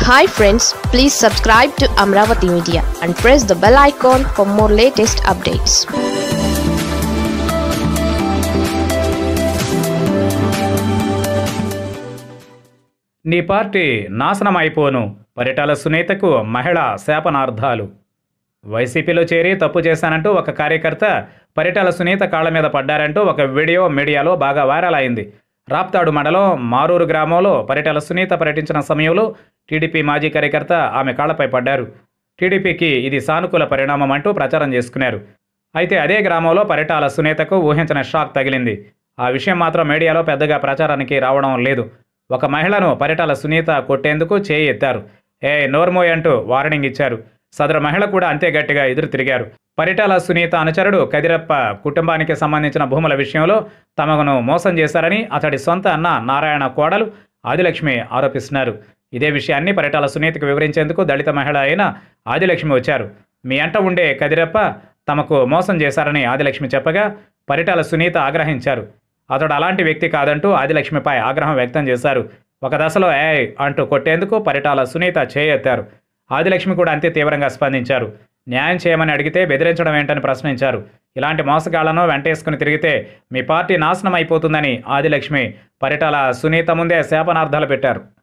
Hi friends, please subscribe to Amaravathi Media and press the bell icon for more latest updates. నీ party నాశనం అయిపోను. పరిటాల సునీతకు మహిళ శాపనార్థాలు. వైసీపీలో చేరి తప్పు చేశానంటూ ఒక కార్యకర్త పరిటాల సునీత కాళ్ల మీద పడ్డారంటూ ఒక వీడియో మీడియాలో బాగా వైరల్ అయింది. రాప్తాడు మండలం మారూరు గ్రామంలో పరిటాల సునీత పర్యటించిన సమయంలో టీడీపీ మాజీ కార్యకర్త ఆమె కాళ్లపై పడ్డారు. టీడీపీకి ఇది సానుకూల పరిణామం అంటూ ప్రచారం చేసుకున్నారు. అయితే అదే గ్రామంలో పరిటాల సునీతకు ఊహించిన షాక్ తగిలింది. ఆ విషయం మాత్రం మీడియాలో పెద్దగా ప్రచారానికి రావడం లేదు. ఒక మహిళను పరిటాల సునీత కొట్టేందుకు చేయి ఎత్తారు. నోర్మోయ్ అంటూ వార్నింగ్ ఇచ్చారు. సదరు మహిళ కూడా అంతే గట్టిగా ఎదురు తిరిగారు. పరిటాల సునీత అనుచరుడు కదిరప్ప కుటుంబానికి సంబంధించిన భూముల విషయంలో తమను మోసం చేశారని అతడి సొంత అన్న నారాయణ కోడలు ఆదిలక్ష్మి ఆరోపిస్తున్నారు. ఇదే విషయాన్ని పరిటాల సునీతకు వివరించేందుకు దళిత మహిళ అయిన ఆదిలక్ష్మి వచ్చారు. మీ అంట ఉండే కదిరప్ప తమకు మోసం చేశారని ఆదిలక్ష్మి చెప్పగా పరిటాల సునీత ఆగ్రహించారు. అతడు అలాంటి వ్యక్తి కాదంటూ ఆదిలక్ష్మిపై ఆగ్రహం వ్యక్తం చేశారు. ఒక దశలో అంటూ కొట్టేందుకు పరిటాల సునీత చేయెత్తారు. ఆదిలక్ష్మి కూడా అంతే తీవ్రంగా స్పందించారు. న్యాయం చేయమని అడిగితే బెదిరించడం ఏంటని ప్రశ్నించారు. ఇలాంటి మోసగాళ్లను వెంటేసుకుని తిరిగితే మీ పార్టీ నాశనం అయిపోతుందని ఆదిలక్ష్మి పరిటాల సునీత ముందే శాపనార్థాలు పెట్టారు.